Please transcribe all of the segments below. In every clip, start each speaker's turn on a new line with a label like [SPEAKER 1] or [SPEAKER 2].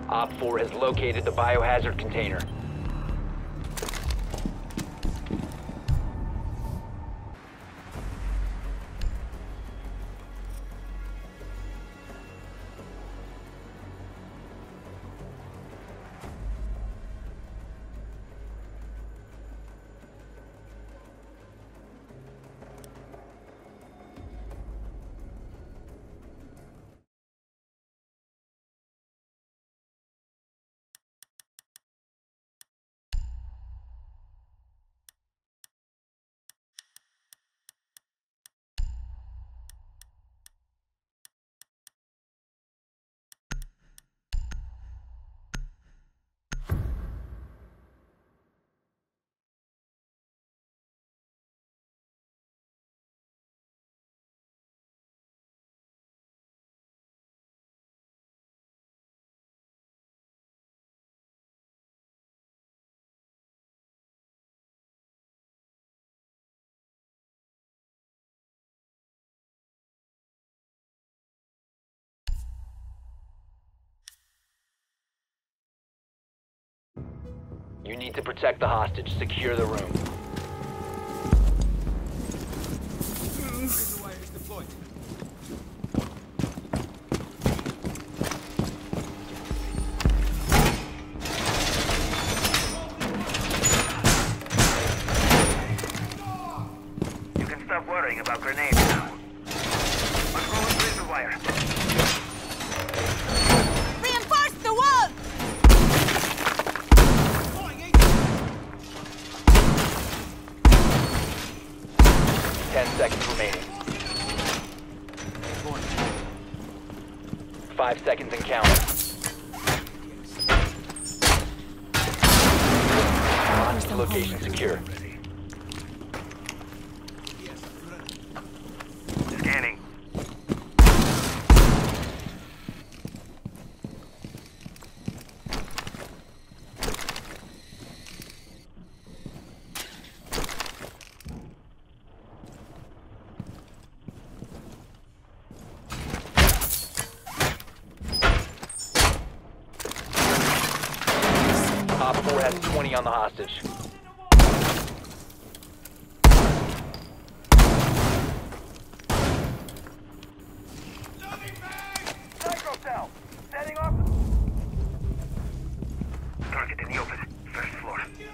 [SPEAKER 1] Op 4 has located the biohazard container. You need to protect the hostage. Secure the room.
[SPEAKER 2] Razor wire is deployed.
[SPEAKER 3] You can stop worrying about grenades now. Unrolling razor wire.
[SPEAKER 4] Reinforce the wall!
[SPEAKER 1] 10 seconds remaining. 5 seconds and counting. Hostage location secure.
[SPEAKER 3] Scanning.
[SPEAKER 1] Op 4 has 20 on the hostage.
[SPEAKER 3] Psycho cell. Setting off. Target in the open. First floor.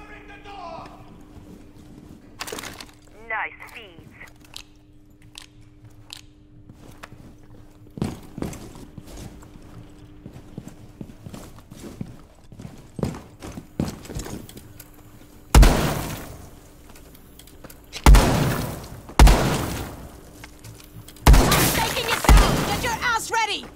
[SPEAKER 4] Nice feeds. Taking it down! Get your ass ready!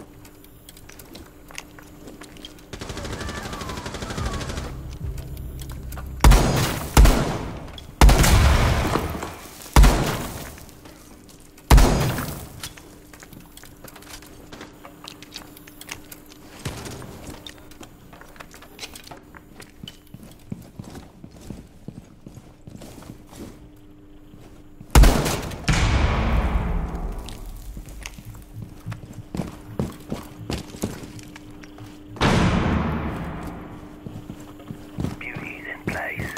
[SPEAKER 3] Beauty's in place.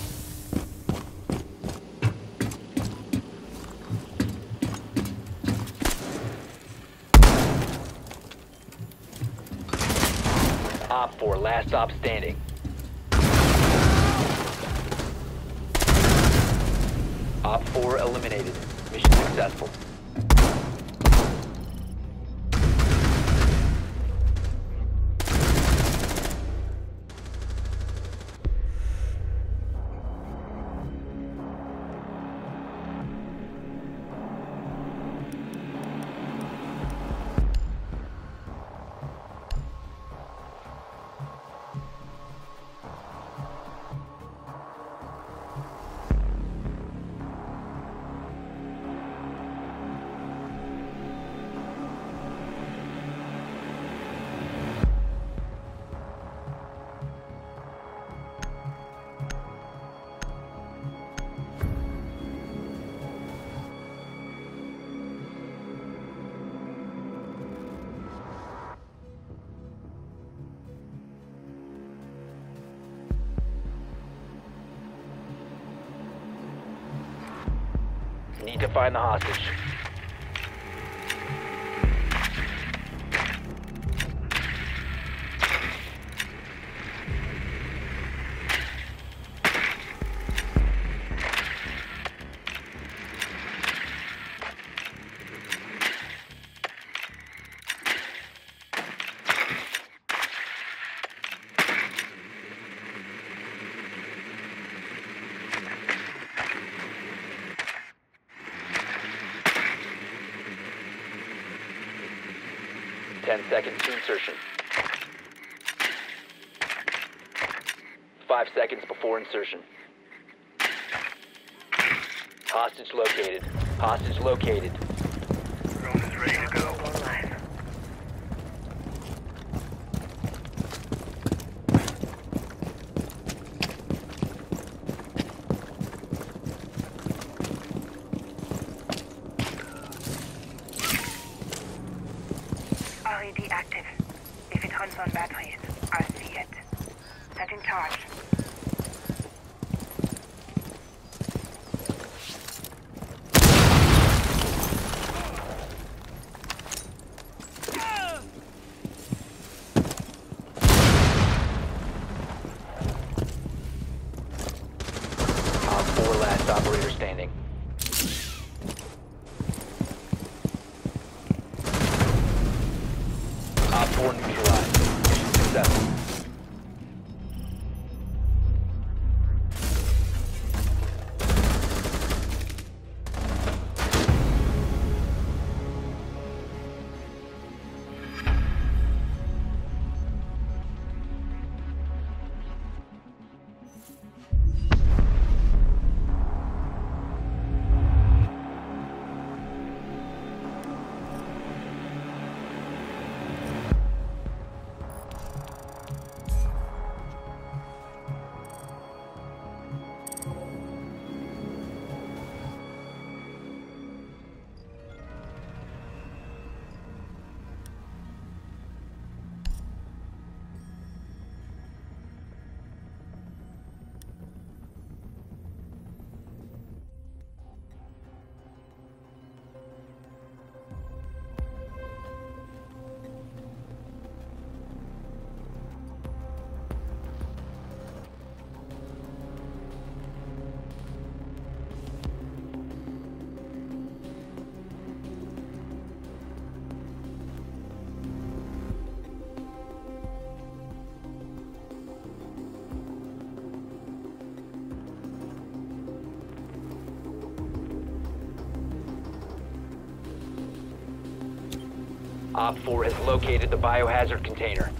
[SPEAKER 1] Op 4, last stop standing. Op 4 eliminated. Mission successful. Need to find the hostage. Seconds to insertion. 5 seconds before insertion. Hostage located. Hostage located.
[SPEAKER 3] Drone is ready to go. Online.
[SPEAKER 2] LED active. If it runs on batteries, I'll see it. Set in charge.
[SPEAKER 1] Op 4 last operator standing. Op 4 neutralized. Mission successful. Op 4 has located the biohazard container.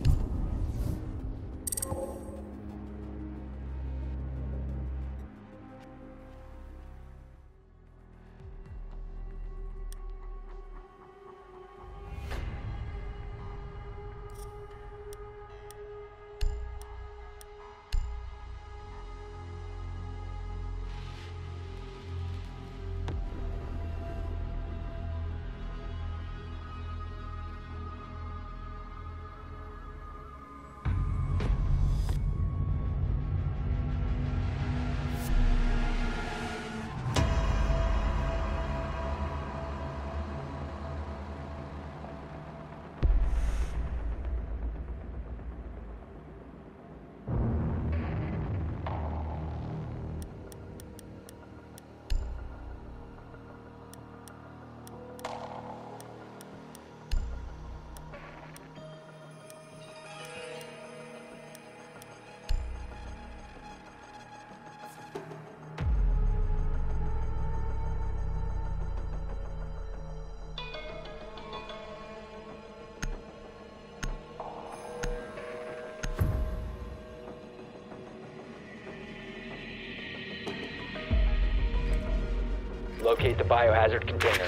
[SPEAKER 1] Locate the biohazard container.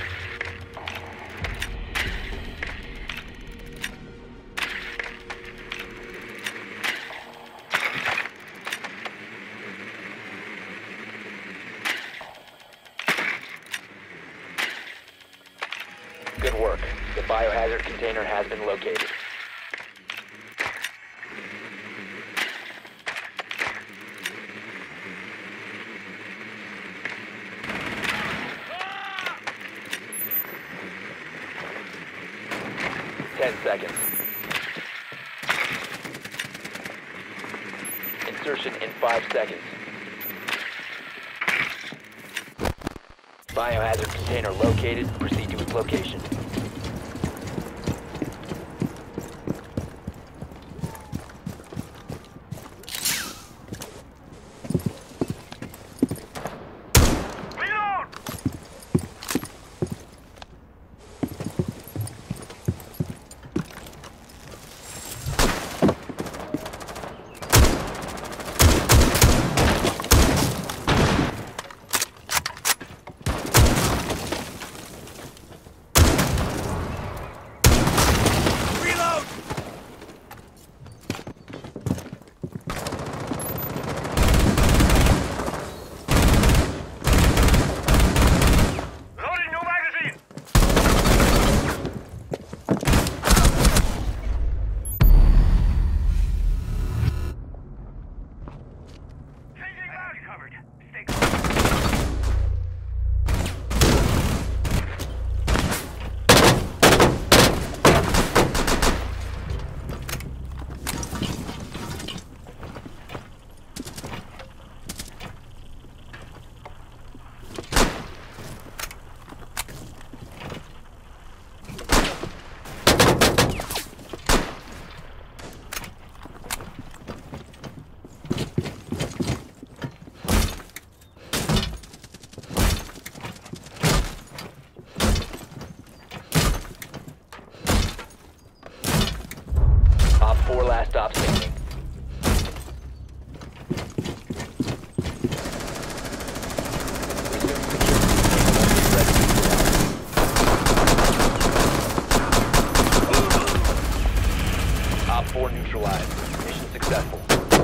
[SPEAKER 1] Good work. The biohazard container has been located. 10 seconds. Insertion in 5 seconds. Biohazard container located. Proceed to its location.
[SPEAKER 3] Reload! Loading new magazine! Changing mag covered. Stay close.
[SPEAKER 1] Op 4 last stop standing. Op 4 neutralized. Mission successful.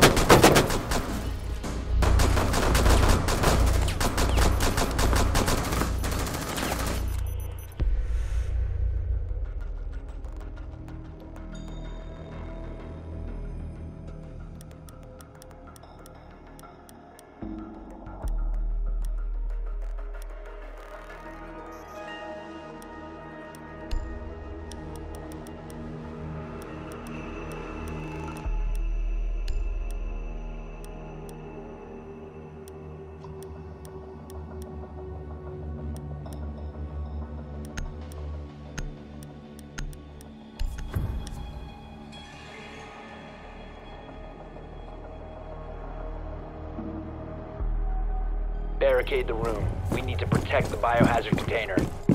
[SPEAKER 1] Barricade the room. We need to protect the biohazard container.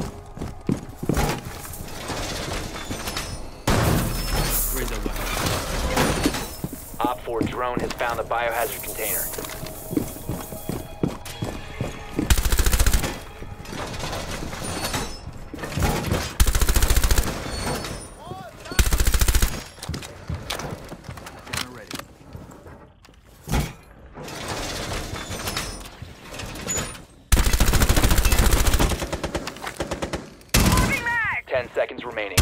[SPEAKER 5] Where's the weapon?
[SPEAKER 1] Op 4 drone has found the biohazard container.
[SPEAKER 5] Camera ready.
[SPEAKER 2] Moving mag!
[SPEAKER 1] 10 seconds remaining.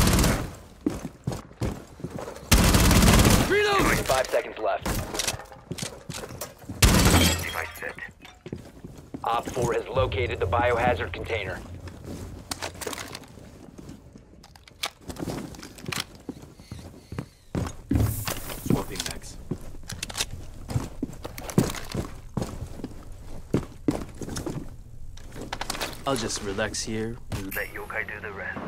[SPEAKER 5] Reload!
[SPEAKER 1] 5 seconds left.
[SPEAKER 3] Device set.
[SPEAKER 1] Op 4 has located the biohazard container.
[SPEAKER 5] Swapping mags. I'll just relax here.
[SPEAKER 3] Let Yokai do the rest.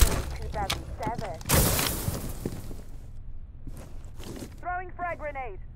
[SPEAKER 2] Throwing frag grenade.